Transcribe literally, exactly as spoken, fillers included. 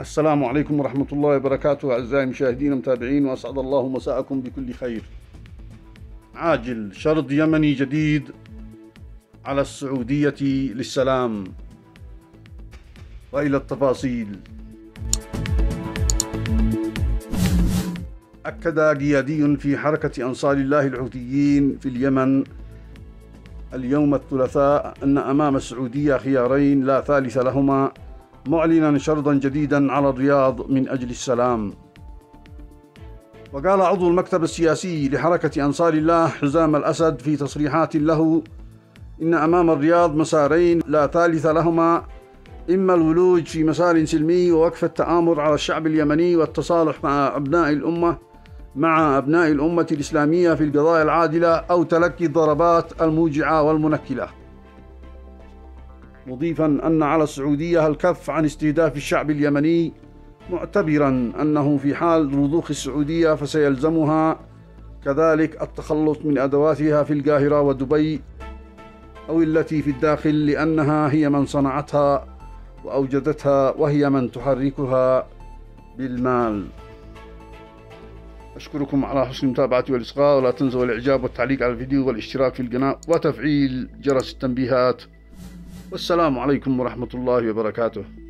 السلام عليكم ورحمة الله وبركاته أعزائي المشاهدين ومتابعين، وأسعد الله مساءكم بكل خير. عاجل شرط يمني جديد على السعودية للسلام، وإلى التفاصيل. أكد قيادي في حركة أنصار الله الحوثيين في اليمن اليوم الثلاثاء أن أمام السعودية خيارين لا ثالث لهما، معلنا شرطا جديدا على الرياض من أجل السلام. وقال عضو المكتب السياسي لحركة أنصار الله حزام الأسد في تصريحات له إن أمام الرياض مسارين لا ثالث لهما، إما الولوج في مسار سلمي ووقف التآمر على الشعب اليمني والتصالح مع أبناء الأمة مع أبناء الأمة الإسلامية في القضايا العادلة، أو تلقي الضربات الموجعة والمنكلة، مضيفا أن على السعودية الكف عن استهداف الشعب اليمني، معتبرا أنه في حال رضوخ السعودية فسيلزمها كذلك التخلص من أدواتها في القاهرة ودبي أو التي في الداخل، لأنها هي من صنعتها وأوجدتها وهي من تحركها بالمال. أشكركم على حسن المتابعة والإصغاء، ولا تنسوا الإعجاب والتعليق على الفيديو والاشتراك في القناة وتفعيل جرس التنبيهات. والسلام عليكم ورحمة الله وبركاته.